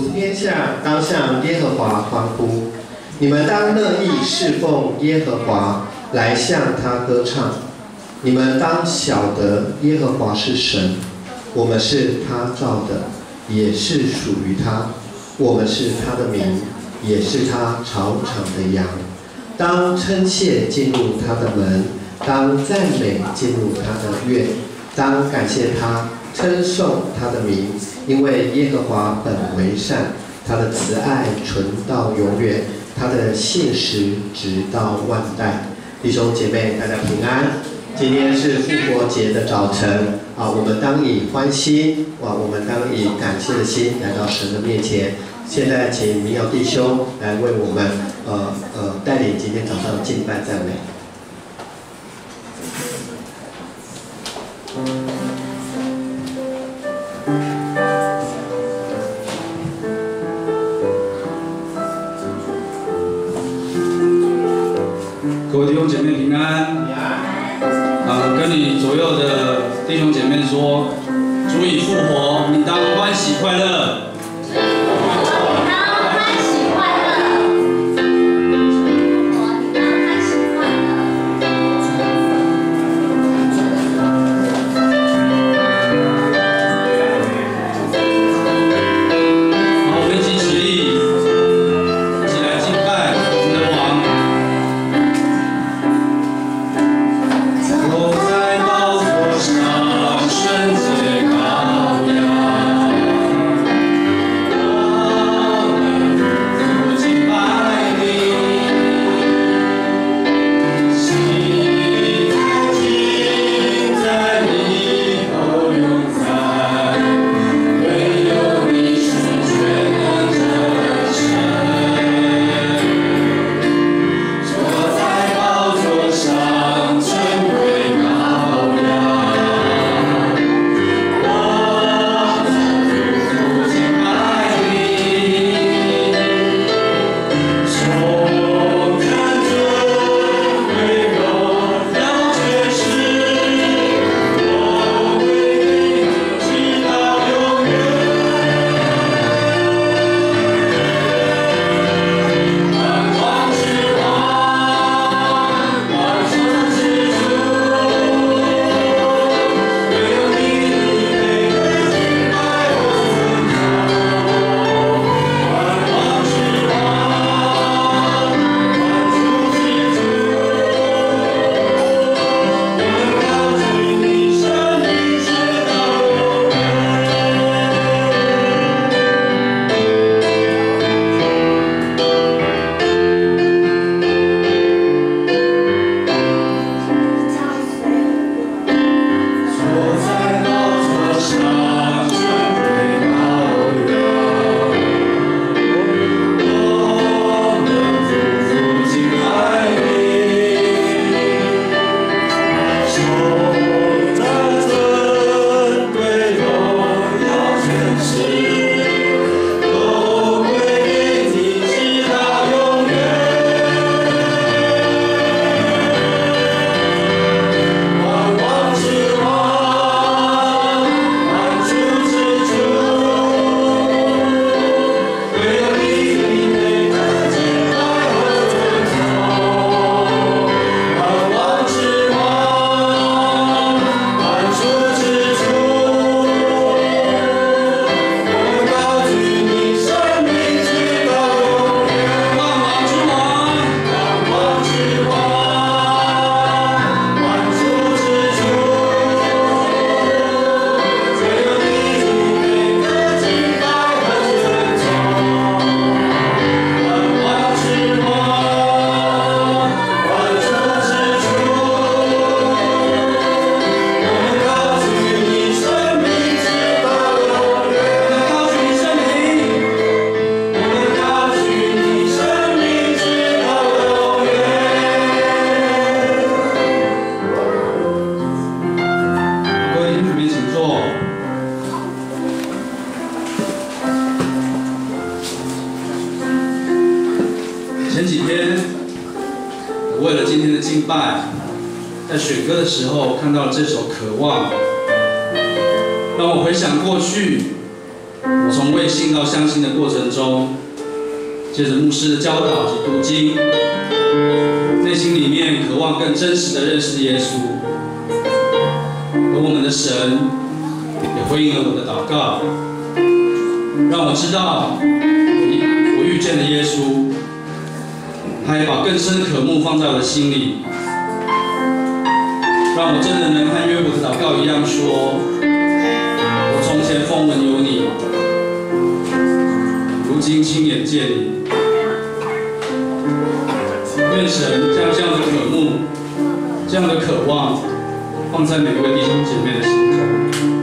天下当向耶和华欢呼，你们当乐意侍奉耶和华，来向他歌唱。你们当晓得耶和华是神，我们是他造的，也是属于他。我们是他的民，也是他草场的羊。当称谢进入他的门，当赞美进入他的院，当感谢他，称颂他的名，因为耶和华本为善，他的慈爱存到永远，他的信实直到万代。弟兄姐妹，大家平安。今天是复活节的早晨啊，我们当以欢心我们当以感谢的心来到神的面前。现在请民谣弟兄来为我们带领今天早上的敬拜赞美。 各位弟兄姐妹平安。跟你左右的弟兄姐妹说，主已复活，你当欢喜快乐。为了今天的敬拜，在选歌的时候看到这首《渴望》，让我回想过去我从未信到相信的过程中，借着牧师的教导及读经，内心里面渴望更真实的认识耶稣，而我们的神也回应了我的祷告，让我知道我遇见了耶稣，他也把更深的渴慕放在我的心里，让我真的能和约伯的祷告一样说：我从前风闻有你，如今亲眼见你。愿神将这样的渴慕、这样的渴望，放在每位弟兄姐妹的心中。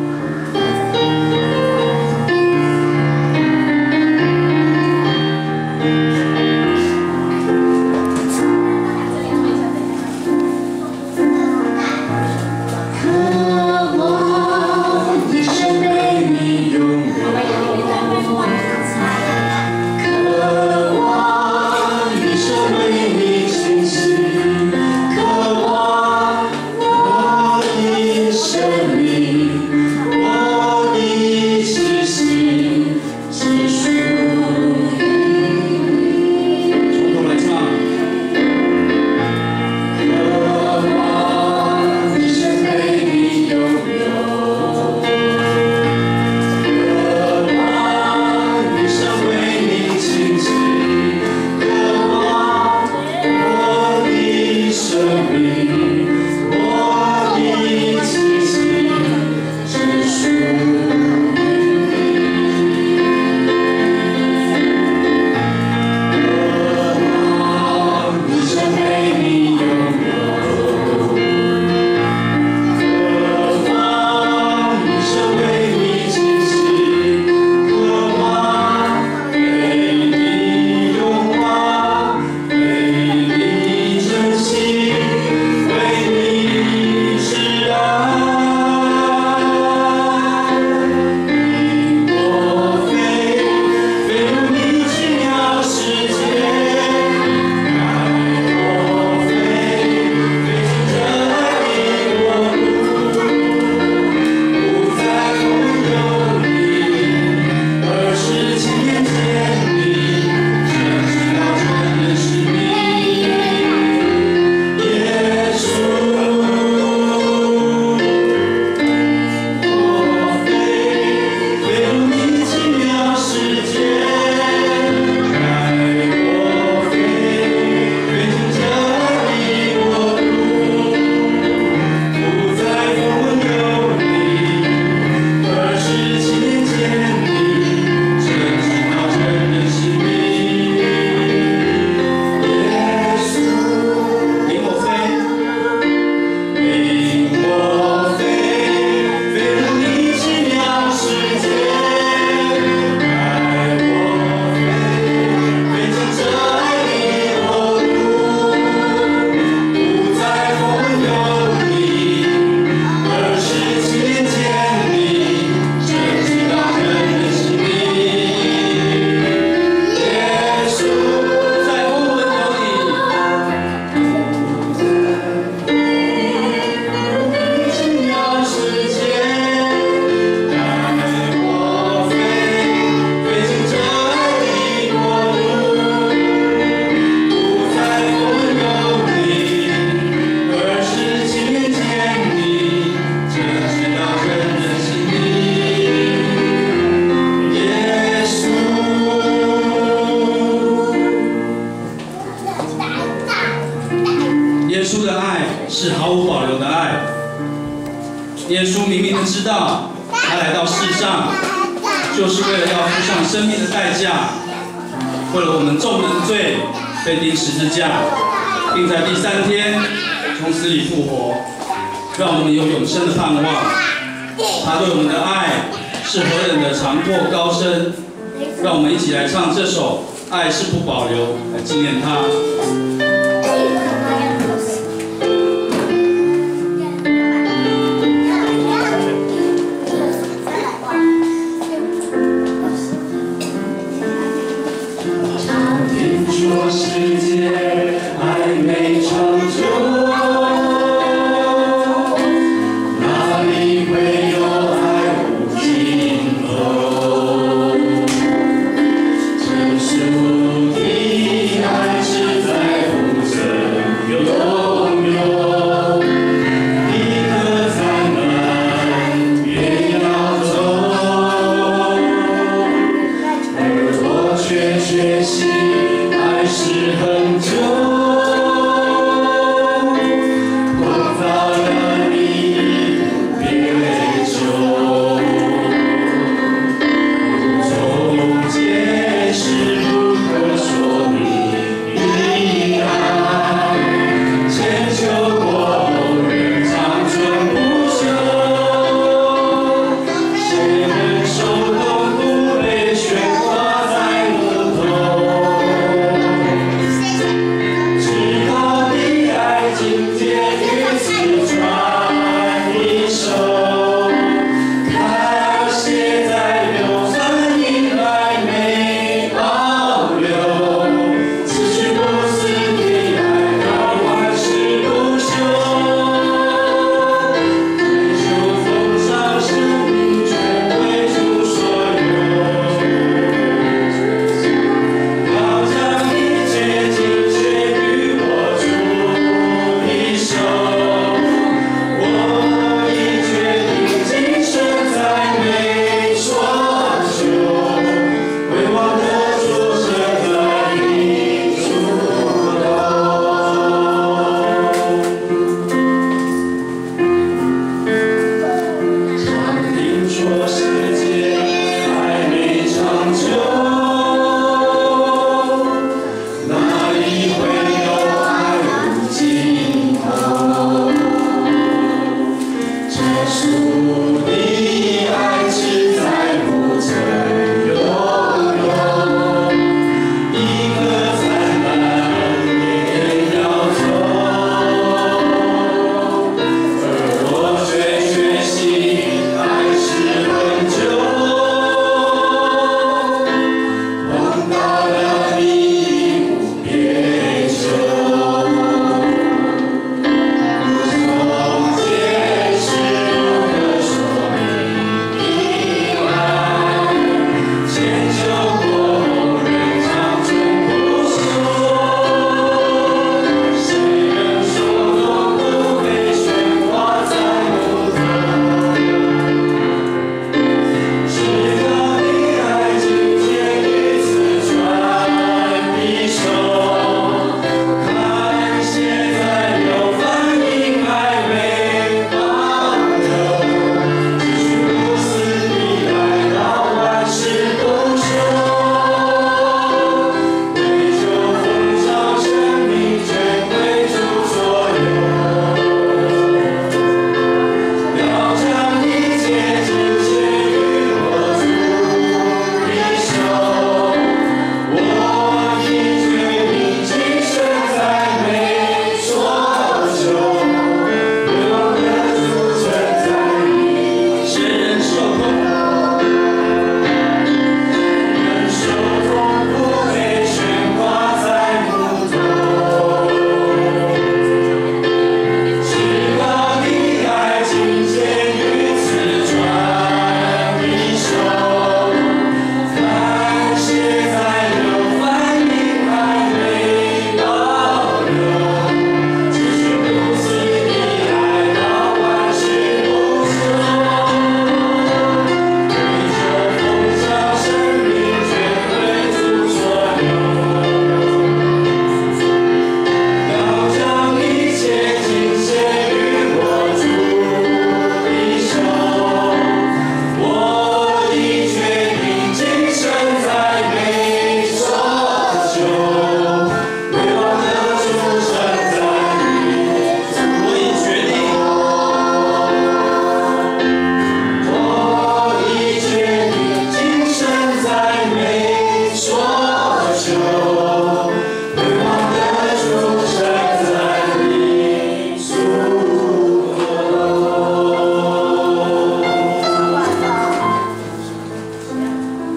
耶稣明明的知道，他来到世上，就是为了要付上生命的代价，为了我们众人的罪被钉十字架，并在第3天从死里复活，让我们有永生的盼望。他对我们的爱是何等的长阔高深，让我们一起来唱这首《爱是不保留》，来纪念他。 说世界爱没长久，哪里会有爱无尽头？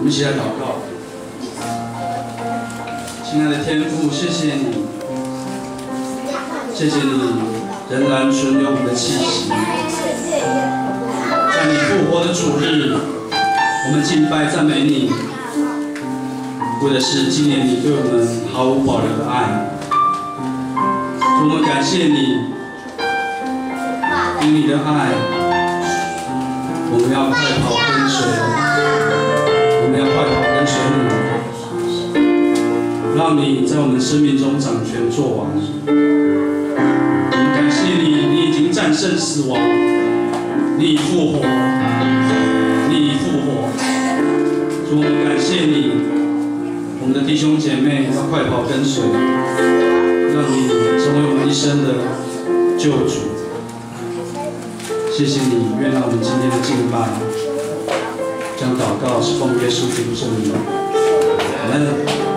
们一起来祷告。亲爱的天父，谢谢你，谢谢你仍然存留我们的气息，在你复活的主日，我们敬拜赞美你，为的是纪念你对我们毫无保留的爱。我们感谢你，因你的爱，我们要快跑跟随，我们要快跑跟随你，让你在我们生命中掌权作王。我们感谢你，你已经战胜死亡，你复活，你复活。主，我们感谢你，我们的弟兄姐妹要快跑跟随，让你成为我们一生的救主。谢谢你，愿让我们今天的敬拜，将祷告是奉耶稣基督圣名。阿门。